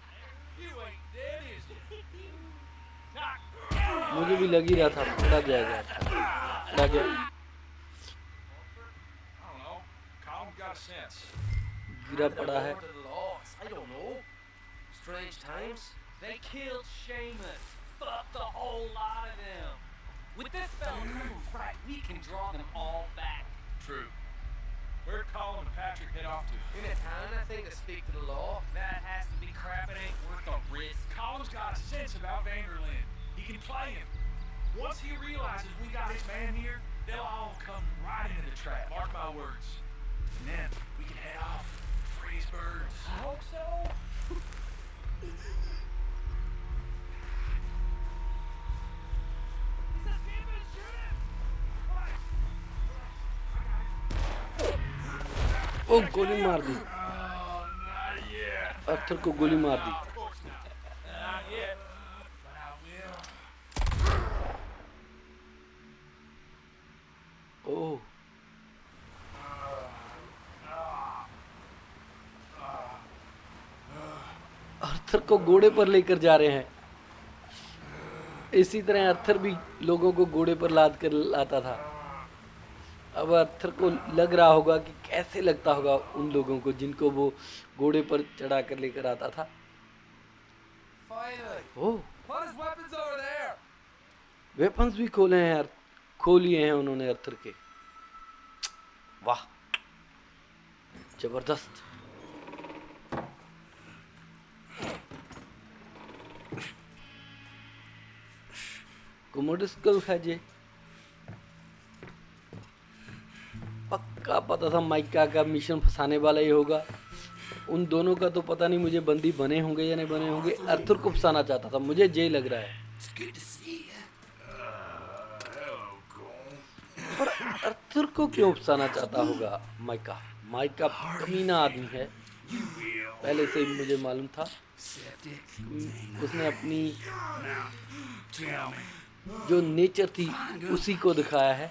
मुझे भी लग ही रहा था पकड़ा जाएगा, पकड़ा गया। I don't know. Colin got of sense. गिरा पड़ा है। I don't know. Strange times. They killed Seamus. Fuck the whole lot of them. With this fella proves right, we can draw them all back. True. Where'd Colin and Patrick head off to? In a town, I think, to speak to the law. That has to be crap. It ain't worth the risk. Colin's got a sense about Vanderlyn. He can play him. Once he realizes we got his man here, they'll all come right into the trap. Mark my words. And then we can head off, free as birds. I hope so. ओ गोली मार दी। अर्थर को गोली मार दी। ओह, अर्थर को घोड़े पर लेकर जा रहे हैं। इसी तरह अर्थर भी लोगों को घोड़े पर लाद कर लाता था। अब अर्थर को लग रहा होगा कि कैसे लगता होगा उन लोगों को जिनको वो घोड़े पर चढ़ा कर लेकर आता था। ओह, वेपन्स भी खोले हैं, खोल लिए हैं उन्होंने अर्थर के। वाह, जबरदस्त। कोमोडिस्कल है जे। पक्का पता था माइका का मिशन फंसाने वाला ही होगा। उन दोनों का तो पता नहीं मुझे बंदी बने होंगे या नहीं बने होंगे। अर्थर को फंसाना चाहता था, मुझे जे लग रहा है। पर अर्थर को क्यों फंसाना चाहता होगा माइका? माइका कमीना आदमी है, पहले से ही मुझे मालूम था। उसने अपनी जो नेचर थी उसी को दिखाया है।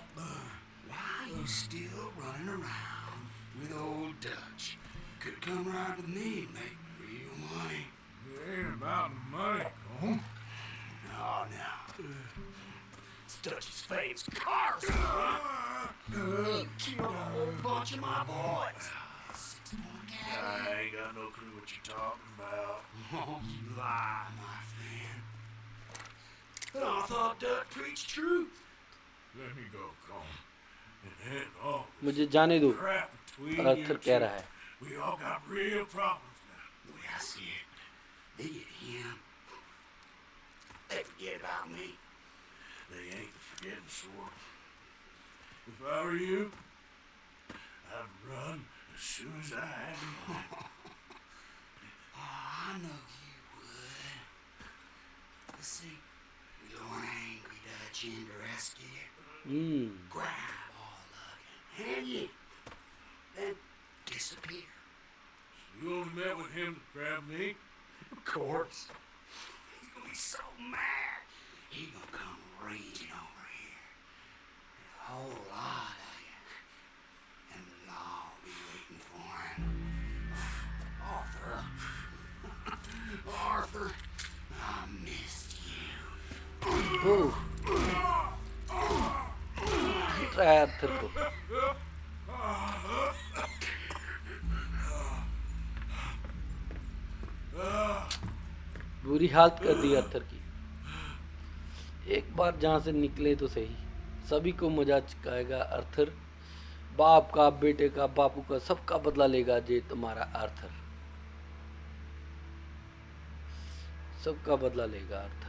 Come right with me, make real money. It ain't about the money, Colm. No. It's Dutch's face. Cars! You killed a whole bunch of my boys. I ain't got no clue what you're talking about. Oh, you lie, my friend. But I thought Dutch preached truth. Let me go, Colm. And end all मुझे जाने दो, crap between अर्थर कह रहा है। We all got real problems now. The way I see it, they get him. They forget about me. They ain't the forgetting sort. If I were you, I'd run as soon as I had the money. I know you would. But see, we lure an angry Dutch in to rescue. Grab all of you, hand you, then disappear. You only met with him to grab me? Of course. He's gonna be so mad. He's gonna come raging over here. And a whole lot of you. And the law will be waiting for him. Arthur. Arthur, I missed you. ओह, हट रहा है अर्थर को। बुरी हालत कर दी अर्थर की। एक बार जहाँ से निकले तो सही, सभी को मजा चुकाएगा अर्थर। बाप का, बेटे का, बापू का, सबका बदला लेगा जे तुम्हारा अर्थर। सबका बदला लेगा अर्थर।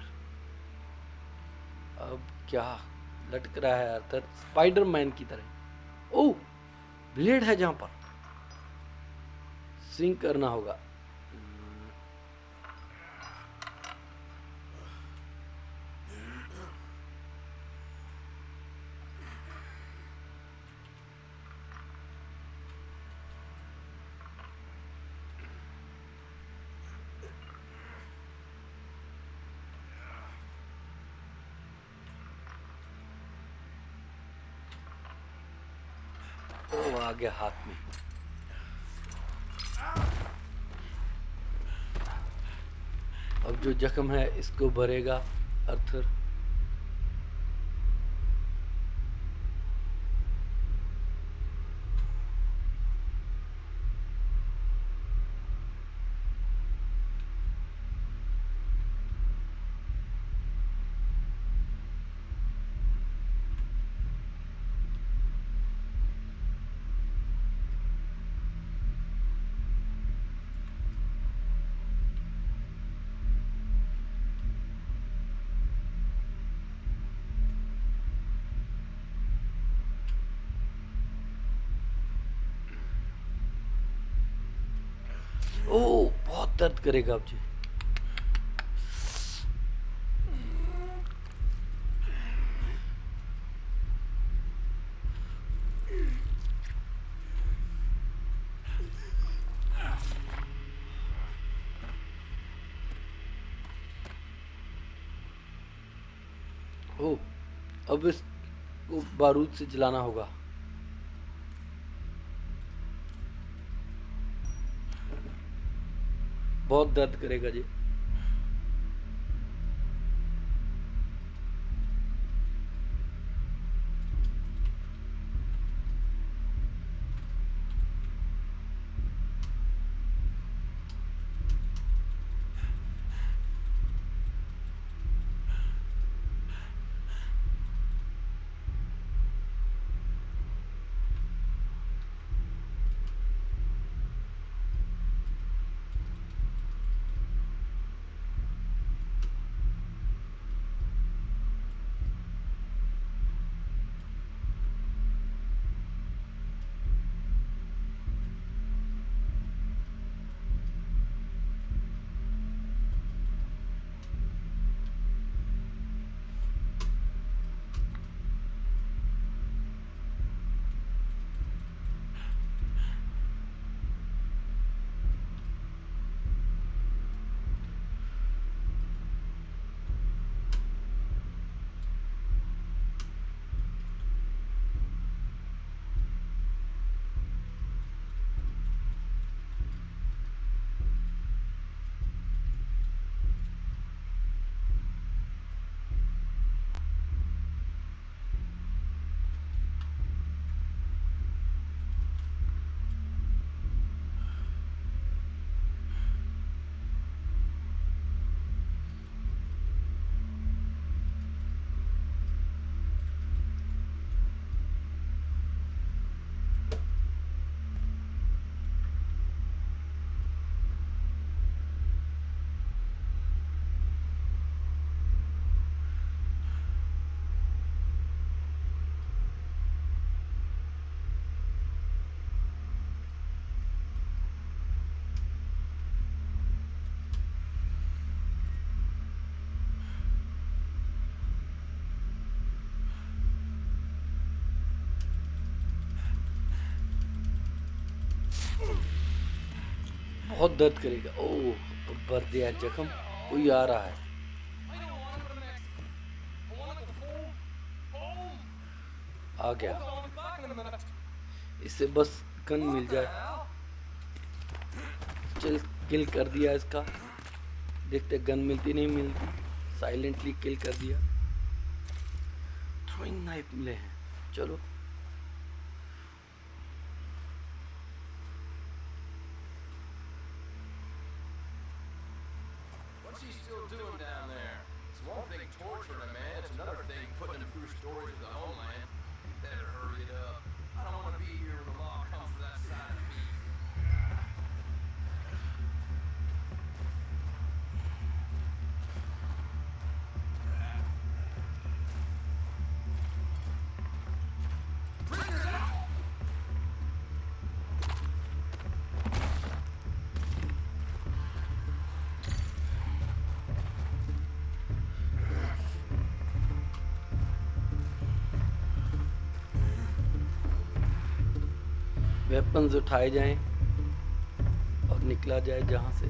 अब क्या लटक रहा है अर्थर स्पाइडरमैन की तरह। ओह, ब्लेड है जहाँ पर, स्विंग करना होगा। ओ, आ गया हाथ में। अब जो जख्म है इसको भरेगा अर्थर। दर्द करेगा अब जी। ओ, अब इसको बारूद से जलाना होगा। बहुत दर्द करेगा जी। बहुत दर्द करेगा। ओह, भर दिया जख्म। कोई आ रहा है। आ गया। इससे बस गन मिल जाए। चल, किल कर दिया इसका। देखते गन मिलती नहीं मिलती। साइलेंटली किल कर दिया। थ्रोइंग नाइफ मिले हैं। चलो Doing down there? It's one thing torturing a man, it's another thing putting him through stories of the homeland. You better hurry it up. I don't want to be here when the law comes to that side of me. Weapons उठाए जाएं और निकला जाए जहां से।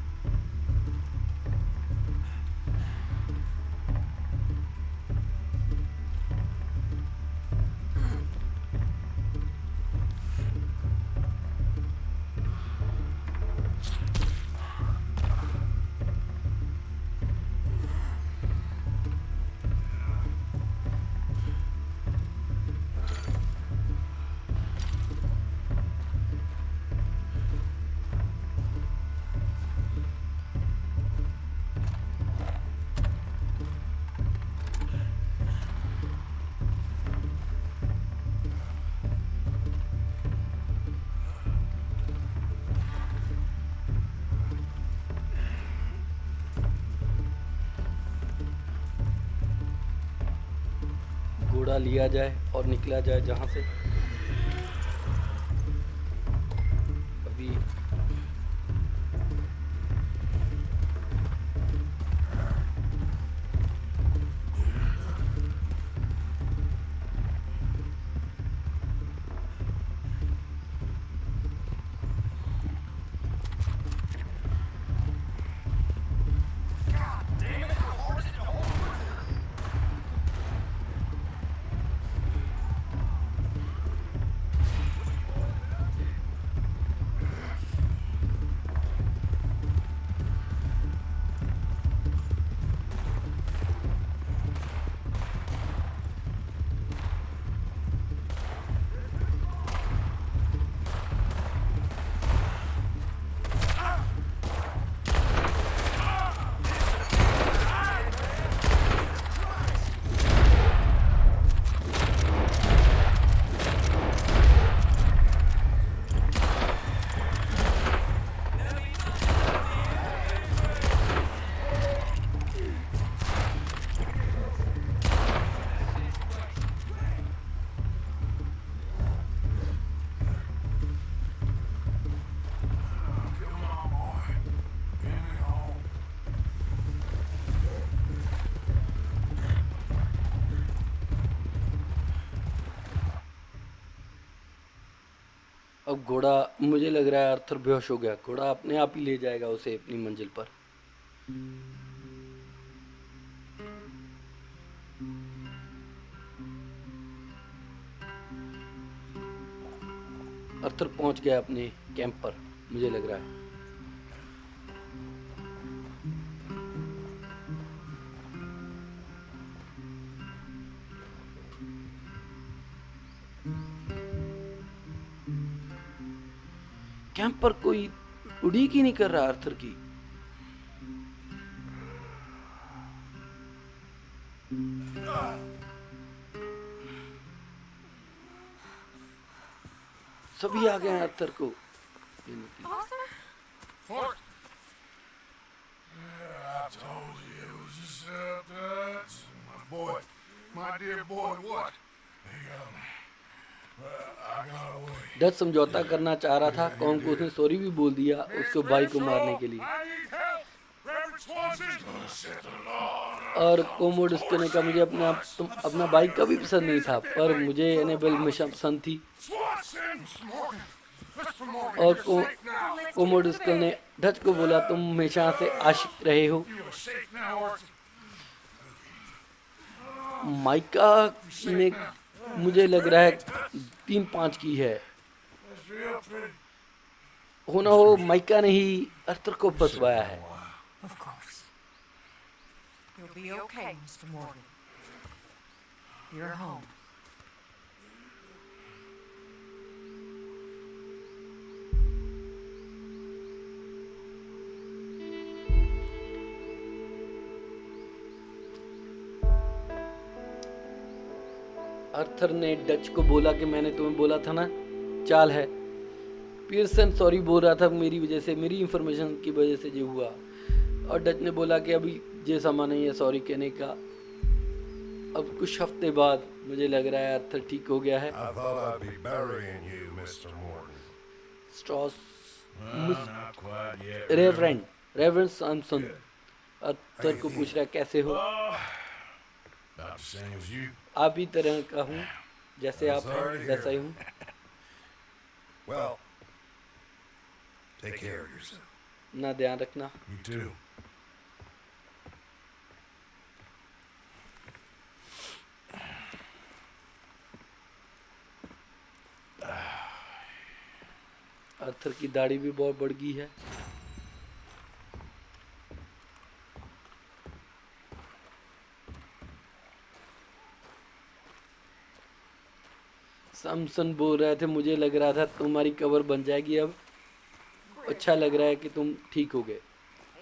घोड़ा लिया जाए और निकला जाए जहां से। अभी अब घोड़ा, मुझे लग रहा है आर्थर बेहोश हो गया। घोड़ा अपने आप ही ले जाएगा उसे अपनी मंजिल पर। आर्थर पहुंच गया अपने कैंप पर, मुझे लग रहा है। कैंप पर कोई उड़ीक ही नहीं कर रहा आर्थर की। सभी आ गए हैं आर्थर को। I told you it was just nuts. My boy, my dear boy, what? I got away. Dutch समझौता करना चाह रहा था, कौम को उसने सॉरी भी बोल दिया उसको भाई को मारने के लिए। I need help. Reverend Swanson. Set the law. और कोमोडस्को ने कहा मुझे अपना भाई कभी पसंद नहीं था, पर मुझे एनेबल हमेशा पसंद थी। Swanson. Morgan. Mr. Morgan, और you're safe now. कोमोडस्को ने डच को बोला तुम हमेशा से आशिक रहे हो। You are safe now, Orson. Micah ने मुझे लग रहा है 3-5 की है। That's real pretty. होना हो माइका ने ही आर्थर को फंसवाया है। Of course. You'll be okay, Mr. Morgan. You're home. Arthur ने डच को बोला कि मैंने तुम्हें बोला था ना, चाल है। पियर्सन सॉरी बोल रहा था मेरी वजह से, मेरी इंफॉर्मेशन की वजह से जो हुआ। और डच ने बोला कि अभी ये समा नहीं है सॉरी कहने का। अब कुछ हफ्ते बाद मुझे लग रहा है आर्थर ठीक हो गया है। I thought I'd be burying you, Mr. Morgan. Strauss Not quite yet. Reverend Samson Arthur को पूछ रहा है कैसे हो। About the same as you. आप ही तरह का हूँ, जैसे आप हैं वैसा ही हूँ। Well, take care of yourself. ना ध्यान रखना। You too. आर्थर की दाढ़ी भी बहुत बढ़ गई है। सैमसन बोल रहे थे मुझे लग रहा था तुम्हारी कवर बन जाएगी, अब अच्छा लग रहा है कि तुम ठीक हो गए।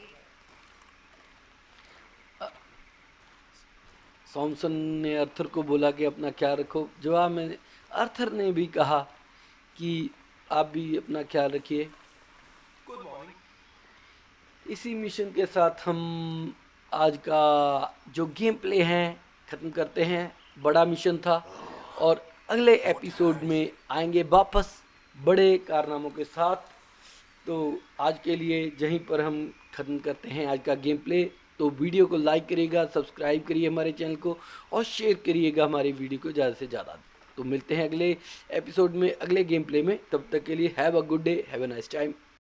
सैमसन ने आर्थर को बोला कि अपना ख्याल रखो। जवाब में आर्थर ने भी कहा कि आप भी अपना ख्याल रखिए। Good morning. इसी मिशन के साथ हम आज का जो गेम प्ले है ख़त्म करते हैं। बड़ा मिशन था और अगले एपिसोड में आएंगे वापस बड़े कारनामों के साथ। तो आज के लिए यहीं पर हम ख़त्म करते हैं आज का गेम प्ले। तो वीडियो को लाइक करिएगा, सब्सक्राइब करिए हमारे चैनल को और शेयर करिएगा हमारी वीडियो को ज़्यादा से ज़्यादा। तो मिलते हैं अगले एपिसोड में, अगले गेम प्ले में। तब तक के लिए have a good day, have a nice time.